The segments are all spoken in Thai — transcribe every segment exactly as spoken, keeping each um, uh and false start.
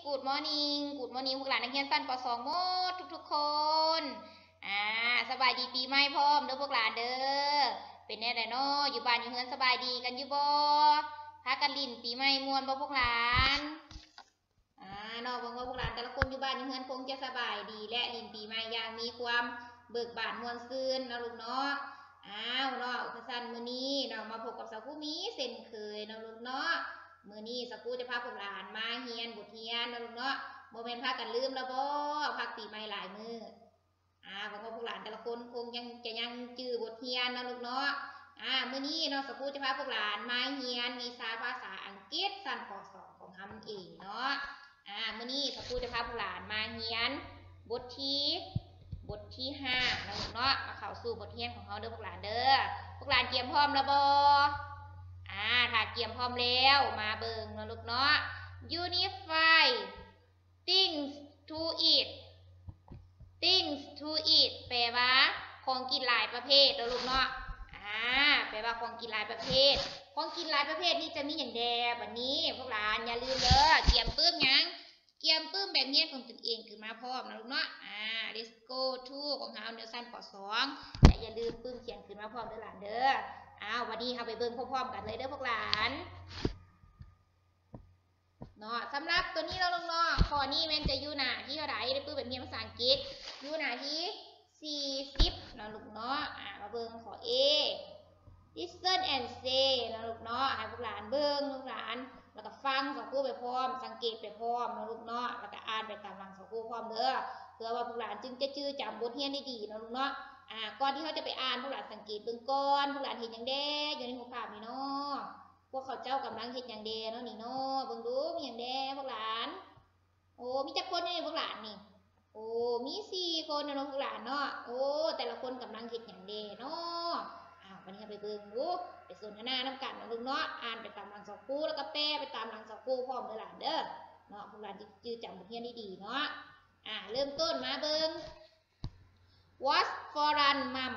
Good morning Good morning พวกหลานนักเรียนสั้นป .สอง หมดทุกๆคนอ่าสบายดีปีใหม่พร้อมเด้อพวกหลานเด้อเป็นแน่ไดเนาะอยู่บ้านอยู่เฮือนสบายดีกันอยู่บ่พากันลิ้นปีใหม่ม่วนบ่พวกหลานอ่าเนาะหวังว่าพวกหลานแต่ละคนอยู่บ้านอยู่เฮือนคงจะสบายดีและลิ้นปีใหม่อย่างมีความเบิกบานม่วนซื่นเนาะลูกเนาะอ้าวเนาะอุปสันมื้อนี้เนาะมาพบกับสาวผู้มีเช่นเคยเนาะลูกเนาะมื้อนี้สกูจะพาพวกหลานมาเรียนบทเรียนนะลูกเนาะบ่แม่นพากันลืมแล้วบ่พักปีใหม่หลายมื้ออ่าหวังว่าพวกหลานแต่ละคนคงยังจะยังจื้อบทเรียนนะลูกเนาะอ่ามื้อนี้เนาะสกูจะพาพวกหลานมาเรียนวิชาภาษาอังกฤษชั้นป .สอง ของเฮาเองเนาะอ่ามื้อนี้สกูจะพาพวกหลานมาเรียนบทที่บทที่ห้านะลูกเนาะมาเข้าสู่บทเรียนของเฮาเด้อพวกหลานเด้อพวกหลานเตรียมพร้อมแล้วบ่อ่าถ้าเตรียมพร้อมแล้วมาเบิ่งนะลูกเนาะ Unify things to eat things to eat แปลว่าของกินหลายประเภทนะลูกเนาะอ่าแปลว่าของกินหลายประเภทของกินหลายประเภทนี่จะมีอย่างแดบัดนี้พวกหลานอย่าลืมเด้อเตรียมปื้มหยังเตรียมปื้มแบบเรียนของตนเองขึ้นมาพร้อมนะลูกเนาะอ่า let's go to ของเฮาเนชั้นป .สอง แต่อย่าลืมปื้มเขียนขึ้นมาพร้อมเด้อหลานเด้ออ้าววันนี้เฮาไปเบิ่งพร้อมๆกันเลยเด้อพวกหลานเนาะสำหรับตัวนี้เราลงเนาะข้อนี้มันจะอยู่หน้าที่เท่าไหร่ได้ปื้มแบบเรียนภาษาอังกฤษอยู่หน้าที่สี่สิบเนาะลูกเนาะอ่ามาเบิ่งข้อ A listen and say นะลูกเนาะให้พวกหลานเบิ่งลูกหลานแล้วก็ฟังสองคู่ไปพร้อมสังเกตไปพร้อมนะลูกเนาะแล้วก็อ่านไปตามหลังสองคู่พร้อมเด้อเพื่อว่าพวกหลานจึงจะจื้อจำบทเรียนได้ดีนะลูกเนาะอ่าก่อนที่เขาจะไปอ่านพวกหลานสังเกตเบิ่งก่อนพวกหลานเห็นอย่างแดอยู่ในหัวภาพนี่เนาะพวกเขาเจ้ากำลังเห็นอย่างแดเนาะนี่เนาะเบิ่งดูมีอย่างแดพวกหลานโอ้มีจักคนนี่พวกหลานนี่โอ้มีสี่คนนะน้องพวกหลานเนาะโอ้แต่ละคนกำลังเห็นอย่างแดเนาะวันนี้ไปเบิ่งดูไปสนทนาน้ำกันนะลูกเนาะอ่านไปตามหลังสองคู่แล้วก็แปลไปตามหลังสองคู่พร้อมเด้อหลานเด้อเนาะพวกหลานจื้อจำบทเรียนได้ดีเนาะอ่าเริ่มต้นมาเบิ่ง What's for run mum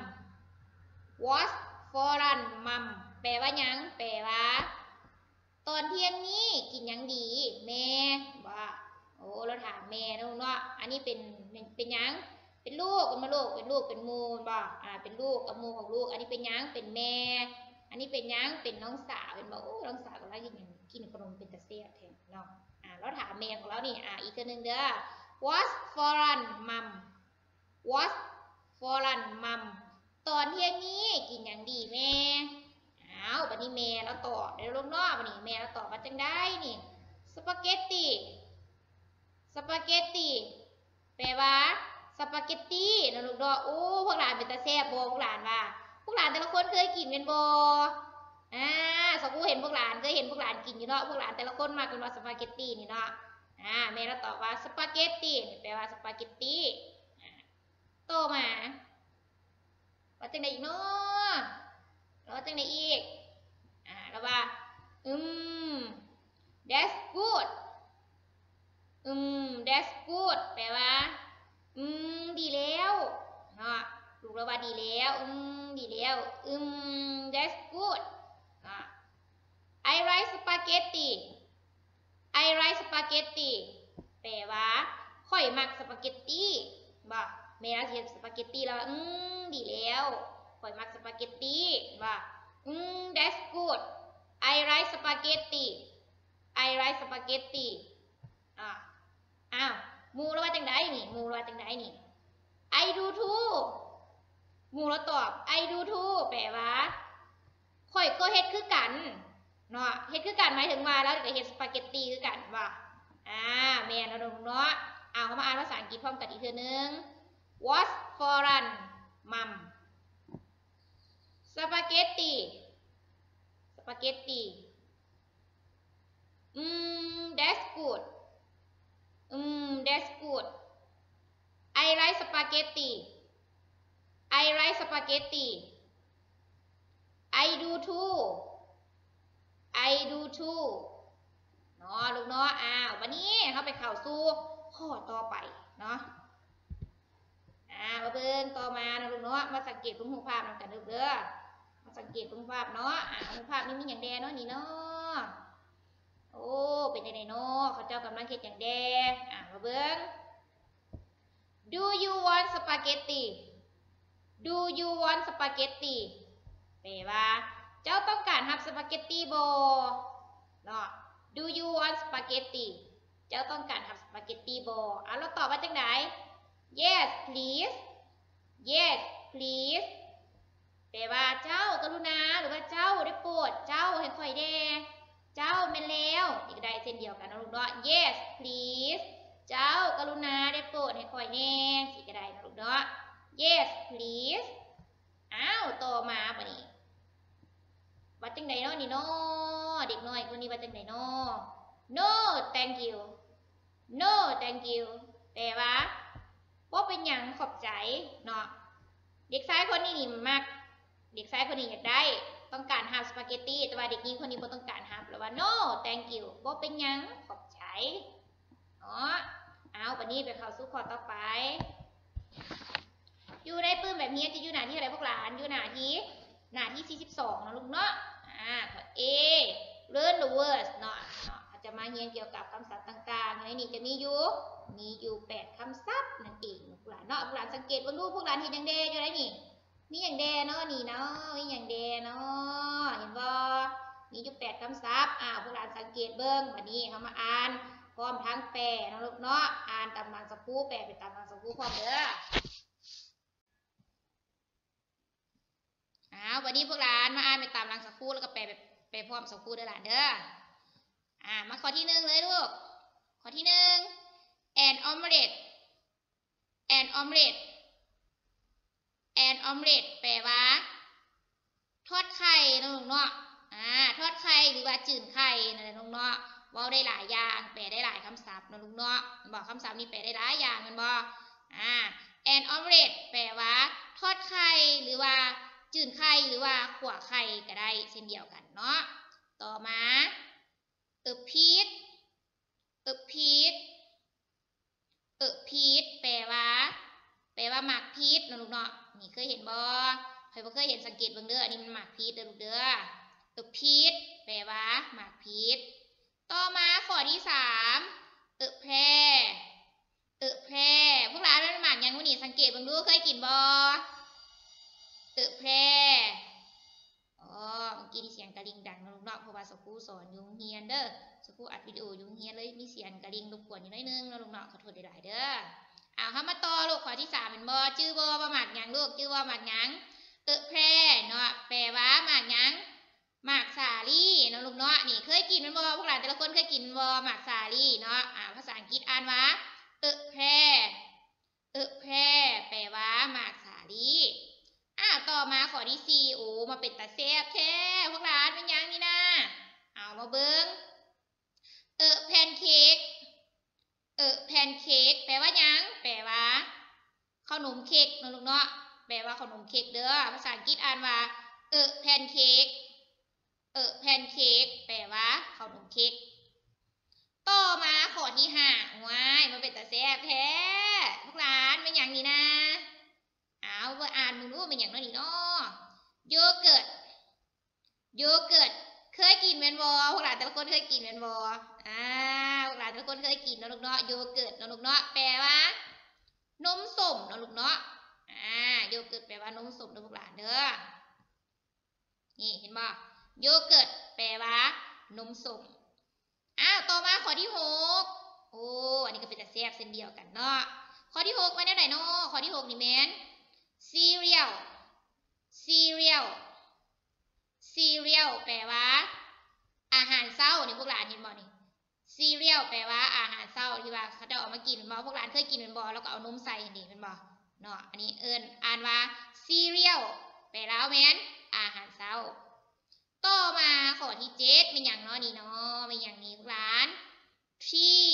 What's for run mum แปลว่าหยังแปลว่าตอนเที่ยงนี้กินหยังดีแม่ว่าโอ้เราถามแม่นะลูกเนาะอันนี้เป็นเป็นหยังเป็นลูกเป็นมาลูกเป็นลูกเป็นมูบ่อ่าเป็นลูกกับมูของลูกอันนี้เป็นยังเป็นแม่อันนี้เป็นยังเป็นน้องสาวเป็นบอกโอ้น้องสาวกำลังกินกินขนมเป็นตะเสียบแทนเนาะอ่าเราถามแม่ของเรานี่อ่าอีกตัวหนึ่งเด้อ What's for run mum What's for run mum ตอนเที่ยงนี้กินยังดีแม่อ้าวบัดนี้แม่เราตอบเดี๋ยวลงนอกบัดนี้แม่เราตอบว่าจังได้นี่สปาเกตตี้สปาเกตตี้แปลว่าสปาเกตตี้นะลูกเนาะโอ้พวกหลานเป็นตาแซ่บบ่พวกหลานว่าพวกหลานแต่ละคนเคยกินเป็นบ่อ่าสกูเห็นพวกหลานเคยเห็นพวกหลานกินอยู่เนาะพวกหลานแต่ละคนมาเป็นว่าสปาเกตตี้นี่เนาะอ่าแม่เราตอบว่าสปาเกตตี้แปลว่าสปาเกตตี้โตมาว่าจังได๋อีกเนาะแล้วจังได๋อีกอ่าแล้วว่าอืม that's good อืม that's good แปลว่าอืมดีแล้วเนาะลูกเราว่าดีแล้วอืมดีแล้วอืม that's good อ่ะ I like spaghetti I like spaghetti แปลว่าค่อยมักสปาเกตตี้บ่แม่เราเห็นสปาเกตตี้แล้วอืมดีแล้วค่อยมักสปาเกตตี้บ่อืม that's good I like spaghetti I like spaghetti อ่ะอ้าวมูเราว่าจังไดนี่มูเราว่าจังไดนี่I do too หมู่เราตอบ I do too แปลว่าข่อยก็เฮ็ดคือกันเนาะเฮ็ดคือกันหมายถึงว่าแล้วก็เฮ็ดสปาเกตตี้คือกันว่าอ่าแม่นแล้วเนาะเอาเข้ามาอ่านภาษาอังกฤษพร้อมกันอีกเทื่อนึง What's for run mum สปาเกตตี้สปาเกตตี้อืม that's good อืม that's good I like spaghetti I like spaghetti I do too I do too เนาะลูกเนาะอ้าววันนี้เขาไปเข้าสู่ข้อต่อไปเนาะอ่ามาเบิ่งต่อมานะลูกเนาะมาสังเกตรูปภาพนำกันเด้อเด้อมาสังเกตรูปภาพเนาะอ่ารูปภาพนี้มีอย่างแดเนาะนี่เนาะโอ้เป็นยังไงเนาะเขาเจ้าจ้ากำลังเฮ็ดอย่างแดอ่ะมาเบิ่ง Do you want spaghetti Do you want spaghetti แปลว่าเจ้าต้องการรับสปาเกตตี้บ่เนาะ Do you want spaghetti เจ้าต้องการรับสปาเกตตี้บ่อ่ะเราตอบว่าจังได Yes please Yes please แปลว่าเจ้ากรุณาหรือว่าเจ้าได้โปรดเจ้าให้ค่อยแด่เจ้าแม่นแล้วอีกได้เช่นเดียวกันนะลูกเนาะ Yes please เจ้ากรุณาได้โปรดให้ค่อยแน่สิก็ได้นะลูกเนาะ Yes please อ้าวต่อมาบัดนี้ว่าจังไดเนาะนี่เนาะเด็กน้อยคนนี้ว่าจังไดเนาะ No thank you No thank you แปลว่าบ่เป็นหยังขอบใจเนาะเด็กชายคนนี้นี่มักเด็กชายคนนี้อยากได้ต้องการหาสปาเกตตี้แต่ว่าเด็กหญิงคนนี้บ่ต้องการหาแปลว่า no thank you บ่เป็นหยังขอบใจเนาะเอาบัดนี้ไปเข้าสู่ข้อต่อไปอยู่ในปื้มแบบนี้จะอยู่หน้าที่อะไรพวกหลานอยู่หน้าที่หน้าที่สี่สิบสองนะลูกเนาะอ่าข้อ A learn the words เนาะเนาะจะมาเรียนเกี่ยวกับคำศัพท์ต่างๆในนี้จะมีอยู่มีอยู่แปดคำศัพท์นั่นเองพวกหลานเนาะพวกหลานสังเกตว่าดูพวกหลานเห็นอย่างเดอยู่ได้นี่มีอย่างเดเนาะนี่เนาะมีอย่างเดเนาะเห็นบ่มีอยู่แปดคำศัพท์อ่าพวกหลานสังเกตเบิ่งวันนี้เขามาอ่านพร้อมทั้งแปลนะลูกเนาะอ่านตามหลังสักครู่แปลไปตามหลังสักครู่พร้อมเด้ออ้าววันนี้พวกหลานมาอ่านไปตามหลังสักครู่แล้วก็แปลไปไปพร้อมสักครู่เด้อหลานเด้ออ่ามาข้อที่หนึ่งเลยลูกข้อที่หนึ่ง an omelette an omelette an omelette แปลว่าทอดไข่นะลูกเนาะอ่าทอดไข่หรือว่าจืดไข่นั่นแหละลูกเนาะเว้าได้หลายอย่างแปลได้หลายคำศัพท์นะลูกเนาะบอกคำศัพท์นี้แปลได้หลายอย่างมันบ่อ่า an omelette แปลว่าทอดไข่หรือว่าจืดไข่หรือว่าขั่วไข่ก็ได้เช่นเดียวกันเนาะต่อมา a peach a peach a peach แปลว่าแปลว่าหมากพีชนะลูกเนาะนี่เคยเห็นบ่ใครบ่เคยเห็นสังเกตเบิ่งเด้ออันนี้มันหมากพีชเด้อลูกเด้อ a peach แปลว่าหมากพีชต่อมาข้อที่สาม a pear a pear พวกหลานมันหมากหยังมื้อนี้สังเกตเบิ่งดูเคยกินบ่ a pear อ๋อเมื่อกี้ที่เสียงกระดิ่งดังนะลูกเนาะเพราะว่าสครูสอนอยู่โรงเรียนเด้อสครูอัดวิดีโออยู่โรงเรียนเลยมีเสียงกระดิ่งรบกวนอยู่หน่อยนึงนะลูกเนาะขอโทษหลายๆเด้อเอาเข้ามาต่อลูกข้อที่สามเป็นบ่ชื่อบ่ว่าหมากหยังลูกชื่อว่าหมากหยังเออแพร่เนาะแปลว่าหมากหยังหมากสาลี่เนาะลูกเนาะนี่เคยกินมันบ่พวกหลานแต่ละคนเคยกินบ่หมากสาลี่เนาะอ่าภาษาอังกฤษอ่านว่าเออแพร่เออแพร่แปลว่าหมากสาลี่อ่าต่อมาข้อที่สี่โอ้มาเป็นตาแซ่บแท้พวกหลานเป็นหยังนี่นะเอามาเบิ่งเออแพนเค้กเออแพนเค้กแปลว่าหยังแปลว่าขนมเค้กนะลูกเนาะแปลว่าขนมเค้กเด้อภาษาอังกฤษอ่านว่าเออแพนเค้กเออแพนเค้กแปลว่าขนมเค้กต่อมาข้อที่ห้าว้ายมันเป็นตาแซ่บแท้พวกหลานเป็นหยังนี่นะเอาว่าอ่านมึงรู้เป็นหยังเนาะนี่เนาะโยเกิร์ตโยเกิร์ตเคยกินแม่นบ่พวกหลานแต่ละคนเคยกินแม่นบ่อ่าพวกหลานแต่ละคนเคยกินเนาะลูกเนาะโยเกิร์ตเนาะลูกเนาะแปลว่านมส้มเนาะลูกเนาะอ่าโยเกิร์ตแปลว่านมส้มเด้อพวกหลานเด้อนี่เห็นบ่โยเกิร์ตแปลว่านมส้มอ้าวต่อมาข้อที่หกโอ้อันนี้ก็เป็นแต่แซ่บเส้นเดียวกันเนาะข้อที่หกมาแนวไหนเนาะข้อที่หกนี่แม่น cereal cereal cereal แปลว่าอาหารเช้านี่พวกหลานเห็นบ่นี่ cereal แปลว่าอาหารเช้าที่ว่าเขาจะเอามากินเป็นบ่พวกหลานเคยกินเป็นบ่แล้วก็เอานมใส่นี่เป็นบ่เนาะอันนี้เอิ้นอ่านว่า cereal แปลแล้วแม่นอาหารเช้าต่อมาข้อที่เจ็ดเป็นหยังเนาะนี่เนาะเป็นหยังนี้พวกหลาน tea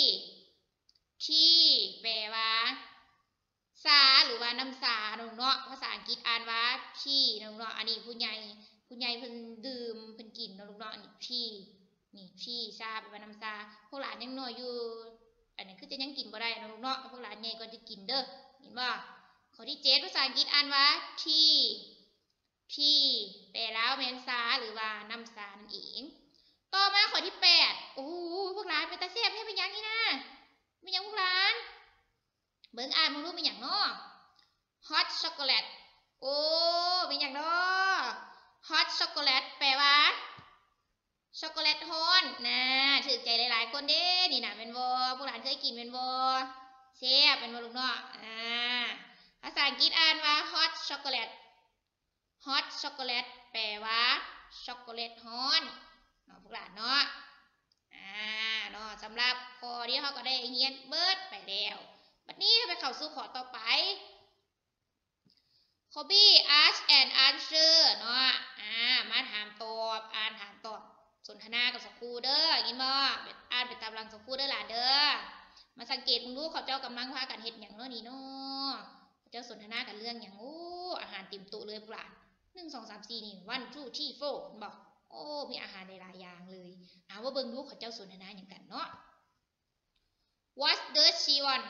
tea แปลว่าชาหรือว่าน้ำชาเนาะภาษาอังกฤษอ่านว่า tea เนาะอันนี้ผู้ใหญ่ผู้ใหญ่เพิ่นดื่มเพิ่นกินเนาะลูกเนาะนี่ tea นี่ tea ชาแปลว่าน้ำชาพวกหลานยังน้อยอยู่อันนี้คือจะยังกินบ่ได้เนาะลูกเนาะพวกหลานใหญ่ก่อนจะกินเด้อเห็นบ่ข้อที่เจ็ดภาษาอังกฤษอ่านว่า tea tea แปลแล้วแม่นชาหรือว่าน้ำชานั่นเองต่อมาข้อที่แปดโอ้โหพวกหลานเป็นตาแซ่บให้เป็นหยังนี่นะบิ่งอ่านมึงรู้เป็นอย่างเนาะ hot chocolate โอ้เป็นอย่างเนาะ hot chocolate แปลว่าช็อกโกแลตฮ้อนนะถือใจหลายๆคนเด้นี่นะเป็นบ่พวกหลานเคยกินเป็นบ่แซ่บเป็นบ่ลูกเนาะอ่าภาษาอังกฤษอ่านว่า hot chocolate hot chocolate แปลว่าช็อกโกแลตฮ้อนเนาะพวกหลานเนาะอ่าเนาะสำหรับข้อนี้เขาก็ได้เรียนเบิดไปแล้วบัดนี้ไปเข้าสู่ข้อต่อไป Copy ask and answer เนาะอ่ามาถามตอบอ่านถามตอบสนทนากับสกูเด้อยินบ่อ่านไปตามหลังสกูเด้อหลานเด้อมาสังเกตมึงดูเขาเจ้ากำลังพากันเฮ็ดหยังเนาะนี่เนาะเขาเจ้าสนทนากันเรื่องหยังโอ้อาหารเต็มโต๊ะเลยพวกหลานหนึ่ง สอง สาม สี่นี่วัน ทู ทรี โฟร์ บอกโอ้มีอาหารหลายๆอย่างเลยเอาว่าเบิ่งดูเขาเจ้าสนทนาหยังกันเนาะ What does she want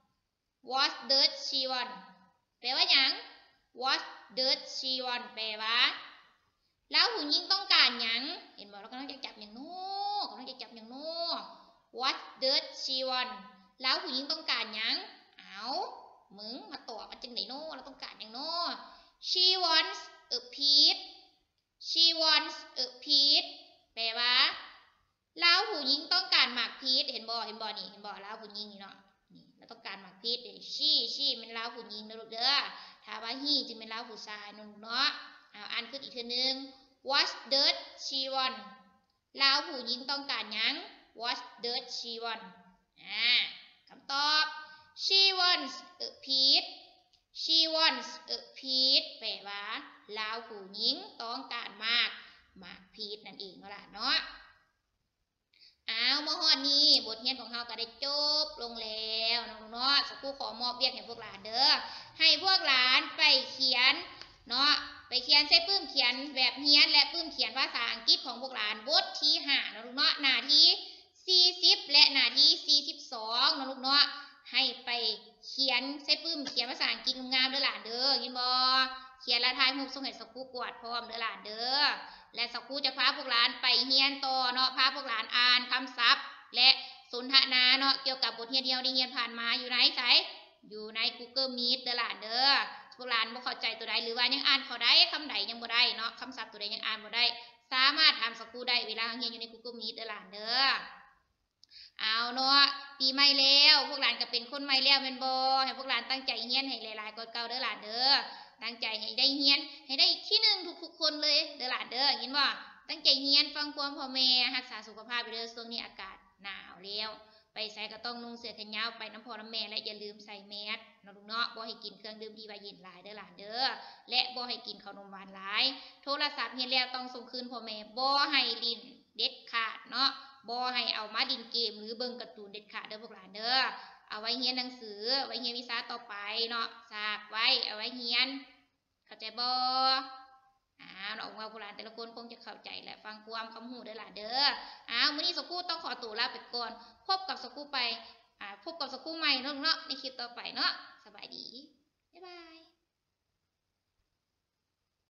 What does she want แปลว่าหยัง What does she want แปลว่าแล้วผู้หญิงต้องการหยังเห็นบอกแล้วกำลังจะจับอย่างโน้กำลังจะจับอย่างโน้ What does she want แล้วผู้หญิงต้องการหยังเอามึงมาตอบมาจังไหนโน้เราต้องการหยังโน้ She wants a piece She wants a piece แปลว่าแล้วผู้หญิงต้องการหมากพีชเห็นบ่เห็นบ่นี่เห็นบ่แล้วผู้หญิงนี่เนาะนี่เราต้องการหมากพีช She She เป็นแล้วผู้หญิงนะลูกเด้อถ้าว่า He จึงเป็นแล้วผู้ชายนั่นเนาะเอาอ่านขึ้นอีกทีนึง What does she want แล้วผู้หญิงต้องการหยัง What does she want อ่าคำตอบ She wants a piece She wants a piece แปลว่าแล้วผู้หญิงต้องการมากหมากพีชนั่นเองเนาะล่ะเนาะเอาเมื่อฮอดนี้บทเรียนของเราก็ได้จบลงแล้วน้องๆเนาะสักครู่ขอมอบเรียกให้พวกหลานเด้อให้พวกหลานไปเขียนเนาะไปเขียนใส่ปื้มเขียนแบบเฮียนและปื้มเขียนภาษาอังกฤษของพวกหลานบทที่ห้านะลูกเนาะหน้าที่สี่สิบและหน้าที่สี่สิบสองนะลูกเนาะให้ไปเขียนใส่ปื้มเขียนภาษาอังกฤษงามๆเด้อหลานเด้อยินบ่เขียนและทายรูปส่งให้สักครู่กวดพร้อมเด้อหลานเด้อและสักครู่จะพาพวกหลานไปเฮียนต่อเนาะพาพวกหลานอ่านคำศัพท์และสนทนาเนาะเกี่ยวกับบทเรียนเดียวที่เรียนผ่านมาอยู่ไหนไสอยู่ใน Google Meet เด้อหลานเด้อพวกหลานบ่เข้าใจตัวใดหรือว่ายังอ่านเขาได้คำใดยังบ่ได้เนาะคำศัพท์ตัวใดยังอ่านบ่ได้สามารถถามสักครู่ได้เวลาเรียนอยู่ใน Google Meet เด้อหลานเด้อเอาเนาะปีใหม่แล้วพวกหลานก็เป็นคนใหม่แล้วแม่นบ่ให้พวกหลานตั้งใจเรียนให้หลายๆกว่าเก่าเด้อหลานเด้อตั้งใจให้ได้เรียนให้ได้ที่หนึ่งทุกๆคนเลยเด้อหลานเด้อยินบ่ตั้งใจเรียนฟังความพ่อแม่รักษาสุขภาพไปเด้อช่วงนี้อากาศหนาวแล้วไปใส่ก็ต้องนุ่งเสื้อแขนยาวไปน้ำพ่อน้ำแม่และอย่าลืมใส่แมสเนาะลูกเนาะบ่ให้กินเครื่องดื่มที่ว่าเย็นหลายเด้อหลานเด้อและบ่ให้กินขนมหวานหลายโทรศัพท์เฮ็ดแล้วต้องส่งคืนพ่อแม่บ่ให้ลิ้นเด็ดขาดเนาะบ่ให้เอามาดินเกมหรือเบิ่งการ์ตูนเด็ดขาดเด้อพวกหลานเด้อเอาไว้เรียนหนังสือไว้เรียนวิชาต่อไปเนาะฝากไว้เอาไว้เรียนเข้าใจบ่อ้าวน้องว่าพวกหลานแต่ละคนคงจะเข้าใจและฟังความคำหูเด้อหลานเด้ออ้าวมื้อนี้สกูต้องขอตัวลาไปก่อนพบกับสกูไปอ่าพบกับสกูใหม่เนาะเนาะในคลิปต่อไปเนาะสบายดี